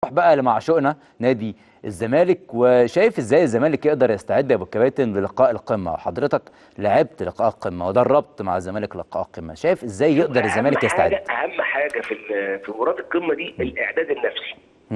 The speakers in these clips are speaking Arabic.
نروح بقى لمعشوقنا نادي الزمالك، وشايف ازاي الزمالك يقدر يستعد يا ابو الكباتن للقاء القمه، وحضرتك لعبت لقاء القمه ودربت مع الزمالك لقاء القمه، شايف ازاي يقدر الزمالك يستعد؟ اهم حاجه في مباراه القمه دي الاعداد النفسي.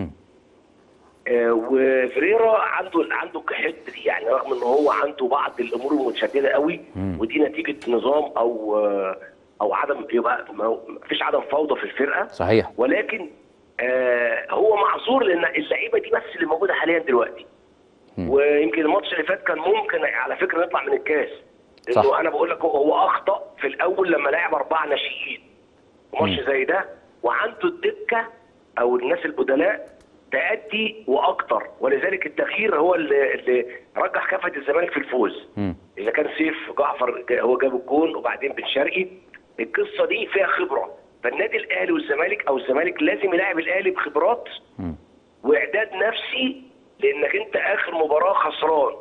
وفريرا عنده الحته دي، يعني رغم ان هو عنده بعض الامور المتشدده قوي، ودي نتيجه نظام او عدم، يبقى مفيش عدم فوضى في الفرقه صحيح، ولكن هو معذور لان اللعيبه دي بس اللي موجوده حاليا دلوقتي. ويمكن الماتش اللي فات كان ممكن على فكره نطلع من الكاس، لانه انا بقول لك هو اخطا في الاول لما لعب 4 ناشئين ماتش زي ده، وعنده الدكه او الناس البدلاء تأدي واكتر، ولذلك التغيير هو اللي رجح كفه الزمالك في الفوز. اذا كان سيف جعفر هو جاب الجون وبعدين بن شرقي، القصه دي فيها خبره، فالنادي الاهلي والزمالك او الزمالك لازم يلاعب الاهلي بخبرات واعداد نفسي، لانك انت اخر مباراه خسران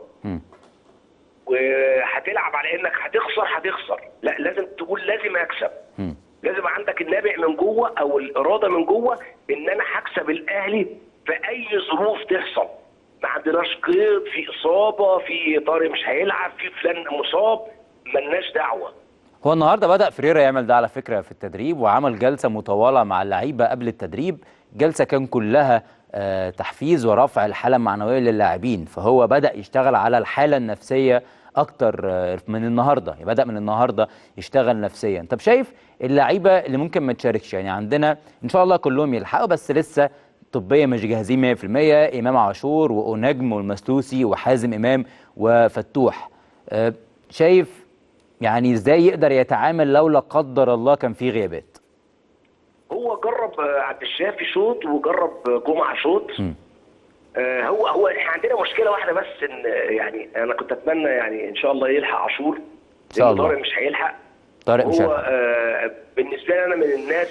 وهتلعب على انك هتخسر، لا لازم تقول لازم اكسب. لازم عندك النابع من جوه او الاراده من جوه ان انا هكسب الاهلي في اي ظروف تحصل. ما عندناش قيد في اصابه، في طارق مش هيلعب، في فلان مصاب، ملناش دعوه. هو النهارده بدأ فريرا يعمل ده على فكره في التدريب، وعمل جلسه مطوله مع اللعيبه قبل التدريب، جلسه كان كلها تحفيز ورفع الحاله المعنويه للاعبين، فهو بدأ يشتغل على الحاله النفسيه اكتر من النهارده، يعني بدأ من النهارده يشتغل نفسيا. طب شايف اللعيبه اللي ممكن ما تشاركش، يعني عندنا ان شاء الله كلهم يلحقوا بس لسه طبيا مش جاهزين 100%، امام عاشور ونجم والمسلوسي وحازم امام وفتوح، شايف يعني ازاي يقدر يتعامل لو لا قدر الله كان في غيابات؟ هو جرب عبد الشافي شوط وجرب جمعه شوط. هو احنا عندنا مشكله واحده بس، ان يعني انا كنت اتمنى يعني ان شاء الله يلحق عاشور، ان شاء الله. طارق مش هيلحق. طارق مش هيلحق. هو بالنسبه لي انا من الناس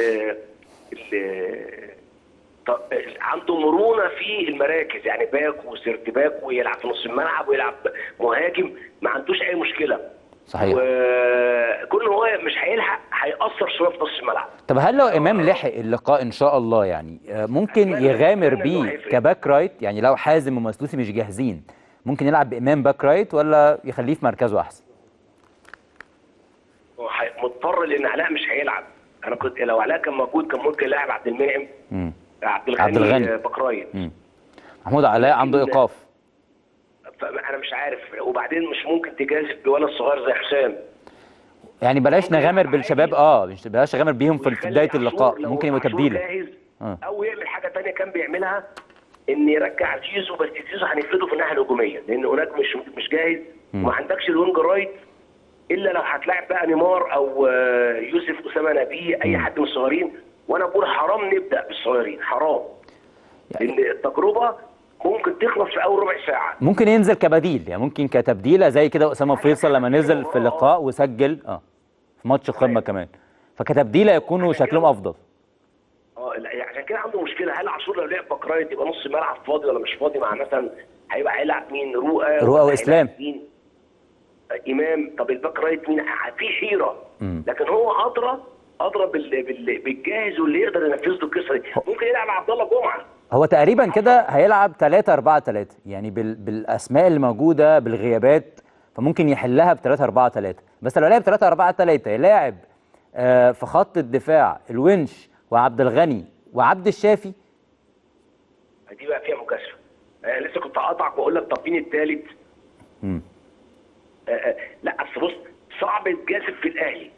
اللي عنده مرونه في المراكز، يعني باك وسيرت باك ويلعب في نص الملعب ويلعب مهاجم، ما عندوش اي مشكله. صحيح. وكل هو مش هيلحق هيأثر شويه في نص الملعب. طب هل لو امام لحق اللقاء ان شاء الله، يعني ممكن يغامر بيه كباك رايت؟ يعني لو حازم ومسلوسي مش جاهزين ممكن يلعب بامام باك رايت ولا يخليه في مركزه احسن؟ هو مضطر لان علاء مش هيلعب. انا كنت لو علاء كان موجود كان ممكن يلاعب عبد المنعم، عبد الغني باك رايت. محمود علاء عنده ايقاف، فانا مش عارف، وبعدين مش ممكن تجازف بولد صغير زي حسام. يعني بلاش نغامر بالشباب، مش بلاش نغامر بيهم في بدايه اللقاء، ممكن يبقى تبديله او يعمل حاجه ثانيه كان بيعملها، ان يرجع زيزو، بس زيزو هنفرده في الناحيه الهجوميه لان هناك مش جاهز، وما عندكش الوينج رايت الا لو هتلاعب بقى نيمار او يوسف اسامه نبيه، اي حد من الصغيرين. وانا بقول حرام نبدا بالصغيرين، حرام، لان التجربه ممكن تخلص في اول ربع ساعه. ممكن ينزل كبديل، يعني ممكن كتبديله زي كده اسامه فيصل لما نزل في اللقاء وسجل في ماتش القمه كمان، فكتبديله يكونوا شكلهم افضل. عشان كده عنده مشكله، هل عاشور لو لعب باك رايت يبقى نص الملعب فاضي ولا مش فاضي؟ مع مثلا هيلعب مين؟ رؤى واسلام، مين؟ امام. طب الباك رايت مين؟ في حيره. لكن هو ادرى بالجاهز واللي يقدر ينفذ له القصه دي. ممكن يلعب عبد الله جمعه. هو تقريبا كده هيلعب 3-4-3، يعني بالاسماء اللي موجوده بالغيابات فممكن يحلها ب 3-4-3، بس لو لعب 3-4-3 يلاعب في خط الدفاع الونش وعبد الغني وعبد الشافي، دي بقى فيها مكاشفه. لسه كنت هقطعك واقول لك طب مين الثالث؟ لا اصل بص، صعب تجازف في الاهلي.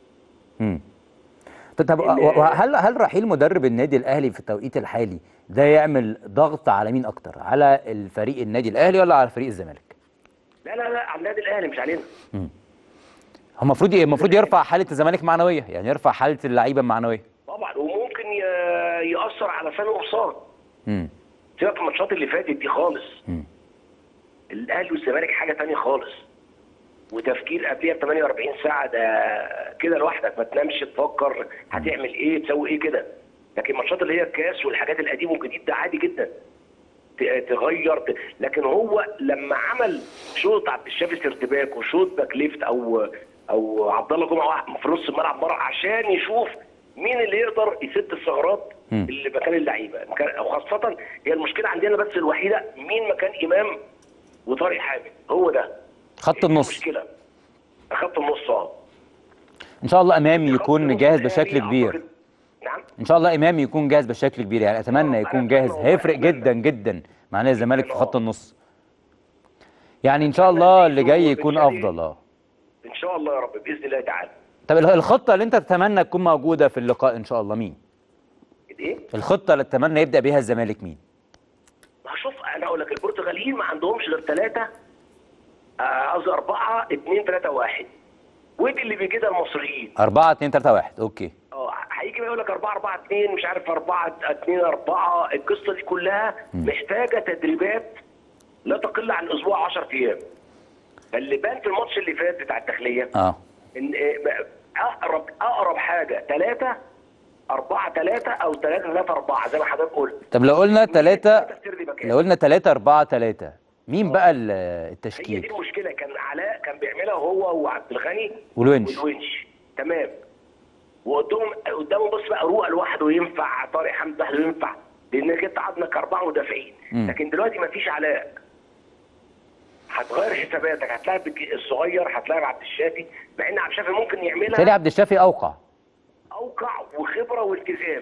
طب هل رحيل مدرب النادي الاهلي في التوقيت الحالي ده يعمل ضغط على مين اكتر، على الفريق النادي الاهلي ولا على فريق الزمالك؟ لا على النادي الاهلي مش علينا. هو المفروض يرفع حاله الزمالك معنويه، يعني يرفع حاله اللعيبه المعنويه طبعا، وممكن ياثر على سامي قمصان. سيبك الماتشات اللي فاتت دي خالص. الاهلي والزمالك حاجه ثانيه خالص، وتفكير قبلها ب 48 ساعه ده كده لوحدك، ما تنامش تفكر هتعمل ايه تسوي ايه كده. لكن الماتشات اللي هي الكاس والحاجات القديمه والجديد ده عادي جدا تغير. لكن هو لما عمل شوط عبد الشافي سيرتباك وشوط باك ليفت او عبد الله جمعه في نص الملعب مره عشان يشوف مين اللي يقدر يسد الثغرات اللي مكان اللعيبه، وخاصه هي المشكله عندنا بس الوحيده مين مكان امام وطارق حامد، هو ده خط النص. المشكله خط النص. ان شاء الله امام يكون جاهز بشكل كبير. نعم ان شاء الله امام يكون جاهز بشكل كبير، يعني اتمنى يكون جاهز، هيفرق جدا جدا مع نادي الزمالك في خط النص. يعني ان شاء الله اللي جاي يكون افضل. ان شاء الله يا رب باذن الله تعالى. طب الخطه اللي انت تتمنى تكون موجوده في اللقاء ان شاء الله مين؟ ايه؟ الخطه اللي تتمنى يبدا بيها الزمالك مين؟ هشوف انا اقول لك البرتغاليين ما عندهمش غير 3 قصدي 4 2 3 1 ودي اللي بيجيدها المصريين 4 2 3 1. اوكي. هيجي يقول لك 4 4 2 مش عارف 4 2 4. القصه دي كلها محتاجه تدريبات لا تقل عن اسبوع 10 ايام. فاللي بان في الماتش اللي فات بتاع الداخليه ان اقرب حاجه 3 4 3 او 3 3 4 زي ما حضرتك قلت. طب لو قلنا 3 4 3 مين بقى التشكيل؟ هي دي المشكله. كان علاء كان بيعملها هو وعبد الغني والونش. تمام. وقدامهم بص بقى رؤى لوحده ينفع، طارق حمد لوحده ينفع، لانك انت عندك 4 مدافعين. لكن دلوقتي ما فيش علاء، هتغير حساباتك، هتلاعب الصغير، هتلاعب عبد الشافي، مع ان عبد الشافي ممكن يعملها. تاني عبد الشافي اوقع وخبره والتزام.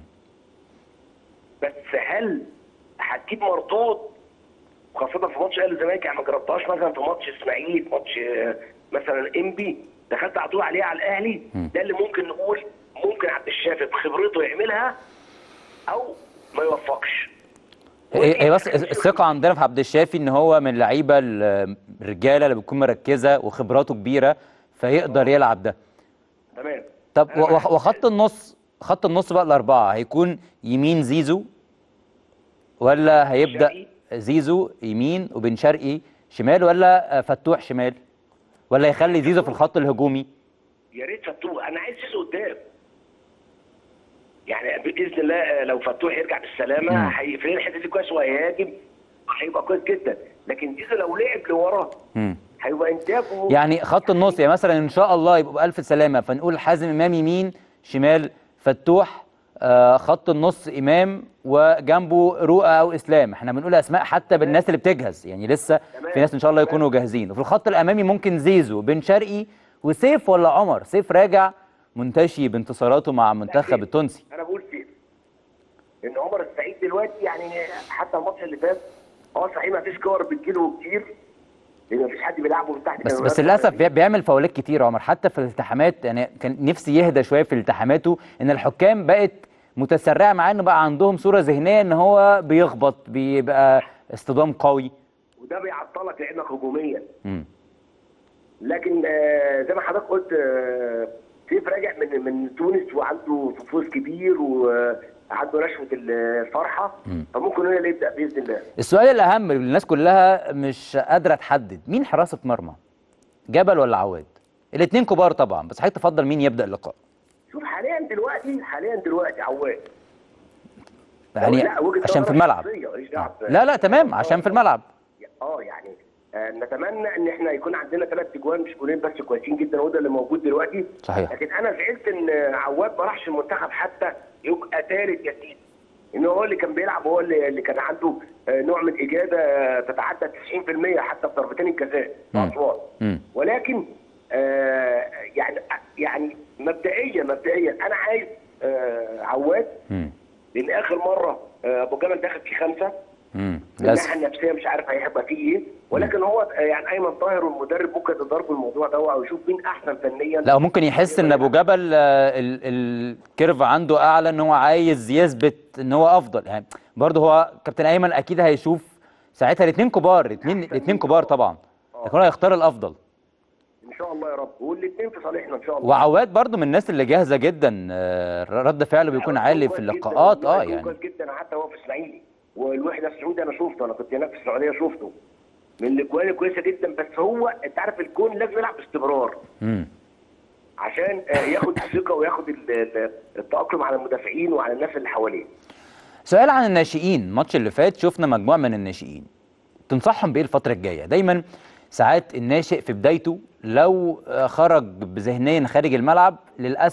بس هل هتجيب مردود خاصه في ماتش اهلي الزمالك؟ يعني ما جربتهاش مثلا في ماتش اسماعيلي، في ماتش مثلا انبي دخلت على طول عليه على الاهلي. ده اللي ممكن نقول ممكن عبد الشافي بخبرته يعملها او ما يوفقش. هي بس الثقه عندنا في عبد الشافي ان هو من اللعيبه الرجاله اللي بتكون مركزه وخبراته كبيره فيقدر يلعب ده. تمام. طب وخط النص، خط النص بقى الاربعه هيكون يمين زيزو ولا هيبدا زيزو يمين وبن شرقي شمال ولا فتوح شمال ولا يخلي زيزو في الخط الهجومي؟ يا ريت فتوح، انا عايز زيزو قدام. يعني باذن الله لو فتوح يرجع بالسلامه هيفرق الحته دي كويس وهيهاجم هيبقى كويس جدا. لكن زيزو لو لعب لورا هيبقى انتاجه يعني خط النص يعني مثلا ان شاء الله يبقى بألف سلامه، فنقول حازم امام يمين شمال فتوح، خط النص امام وجنبه رؤى او اسلام. احنا بنقول اسماء حتى بالناس اللي بتجهز، يعني لسه في ناس ان شاء الله يكونوا جاهزين. وفي الخط الامامي ممكن زيزو بن شرقي وسيف ولا عمر. سيف راجع منتشي بانتصاراته مع المنتخب التونسي. انا بقول سيف ان عمر السعيد دلوقتي يعني حتى الماتش اللي فات صحيح ما فيش كور بتجيله كتير لان ما فيش حد بيلعبه من تحت، بس للاسف بيعمل فاولات كتير عمر حتى في الالتحامات. يعني كان نفسي يهدى شويه في التحاماته، ان الحكام بقت متسرعه معاه، انه بقى عندهم صوره ذهنيه ان هو بيخبط، بيبقى اصطدام قوي وده بيعطلك لعبك هجوميا. لكن زي ما حضرتك قلت سيف راجع من تونس وعنده فوز كبير وعنده نشوه الفرحه، فممكن هو اللي يبدا باذن الله. السؤال الاهم اللي الناس كلها مش قادره تحدد، مين حراسه مرمى؟ جبل ولا عواد؟ الاثنين كبار طبعا، بس حضرتك تفضل مين يبدا اللقاء؟ شوف حاليا دلوقتي عواد يعني عشان في الملعب. لا تمام عشان في الملعب. يعني نتمنى ان احنا يكون عندنا 3 اجوان مش جولين بس كويسين جدا، وده اللي موجود دلوقتي. صحيح. لكن انا زعلت ان عواد ما راحش المنتخب حتى يبقى ثالث يا سيدي، ان هو اللي كان بيلعب، هو اللي كان عنده نوع من اجاده تتعدى 90% حتى في ضربتين الجزاء في اسوان. ولكن يعني مبدئيا انا عايز عواد، لان اخر مره ابو جمل داخل فيه 5 من الناحيه النفسيه مش عارف هيبقى فيه ايه، ولكن هو يعني ايمن طاهر والمدرب ممكن يضربوا الموضوع ده ويشوف مين احسن فنيا. لا ممكن يحس ان ابو جبل الكيرف عنده اعلى، ان هو عايز يثبت ان هو افضل. يعني برضه هو كابتن ايمن اكيد هيشوف ساعتها الاثنين كبار، الاثنين كبار طبعا، لكن هو هيختار الافضل ان شاء الله يا رب، والاثنين في صالحنا ان شاء الله. وعواد برضه من الناس اللي جاهزه جدا، رد فعله بيكون عالي في اللقاءات. يعني كويس جدا حتى هو في اسماعيلي والوحده السعوديه انا شفته، انا كنت هناك في السعوديه شفته من الاجوان كويسه جدا. بس هو انت عارف الكون لازم يلعب باستمرار عشان ياخد الثقه وياخد التاقلم على المدافعين وعلى الناس اللي حواليه. سؤال عن الناشئين، الماتش اللي فات شفنا مجموعه من الناشئين، تنصحهم بايه الفتره الجايه؟ دايما ساعات الناشئ في بدايته لو خرج ذهنيا خارج الملعب للاسف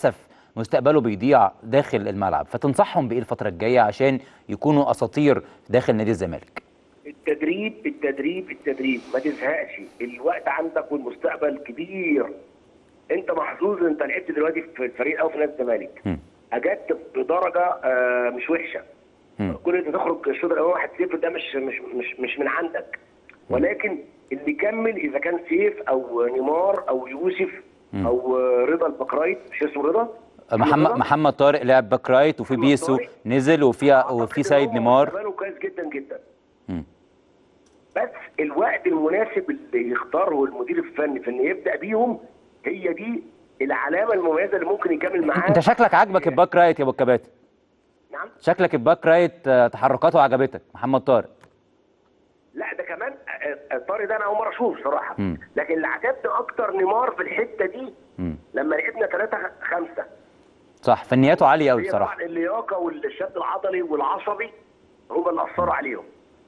مستقبله بيضيع داخل الملعب، فتنصحهم بايه الفتره الجايه عشان يكونوا اساطير داخل نادي الزمالك؟ التدريب التدريب التدريب، ما تزهقش، الوقت عندك والمستقبل كبير. انت محظوظ انت لعبت دلوقتي في الفريق الاول في نادي الزمالك، اجدت بدرجه مش وحشه. كل انت تخرج الشوط الاول 1-0 ده مش من عندك، ولكن اللي كمل اذا كان سيف او نيمار او يوسف او رضا البكرايت، مش اسمه رضا، محمد طارق لعب باك رايت، وفي بيسو نزل، وفي سيد نيمار. مستقبله كويس جدا جدا. بس الوقت المناسب اللي يختاره المدير الفني في انه يبدا بيهم، هي دي العلامه المميزه اللي ممكن يكمل معاها. انت شكلك عاجبك الباك رايت يا ابو الكباتن. نعم، شكلك الباك رايت تحركاته عجبتك محمد طارق. لا ده كمان طارق ده انا اول مره اشوفه صراحه. لكن اللي عجبني اكتر نيمار في الحته دي لما لعبنا 3-5. صح، فنياته عاليه قوي بصراحه. طبعا اللياقه والشد العضلي والعصبي هم اللي اثروا عليهم.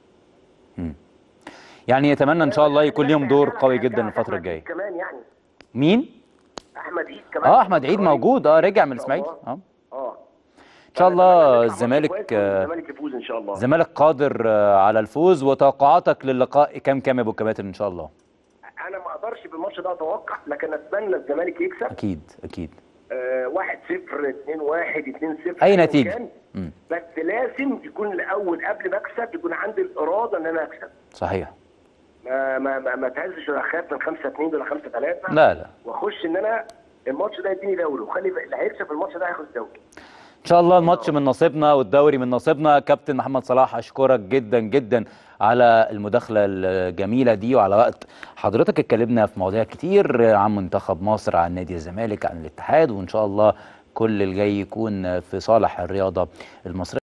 يعني يتمنى ان شاء الله يكون ليهم دور قوي جدا الفتره الجايه. كمان يعني مين؟ احمد عيد كمان. احمد عيد موجود، رجع من الاسماعيلي. ان شاء الله الزمالك يفوز ان شاء الله. الزمالك قادر على الفوز. وتوقعاتك للقاء كام يا ابو الكباتن ان شاء الله؟ انا ما اقدرش بالماتش ده اتوقع، لكن اتمنى الزمالك يكسب. اكيد 1-0 2-1 2-0 اي نتيجه. بس لازم يكون الاول قبل ما اكسب يكون عندي الاراده ان انا اكسب. صحيح. ما تهزش ولا اخاف من 5-2 ولا 5-3. لا واخش ان انا الماتش ده يديني دوري، وخلي اللي هيكسب الماتش ده هياخد الدوري ان شاء الله. الماتش من نصيبنا والدوري من نصيبنا. كابتن محمد صلاح، اشكرك جدا جدا على المداخله الجميله دي وعلى وقت حضرتك. اتكلمنا في مواضيع كتير عن منتخب مصر، عن نادي الزمالك، عن الاتحاد، وان شاء الله كل الجاي يكون في صالح الرياضه المصريه.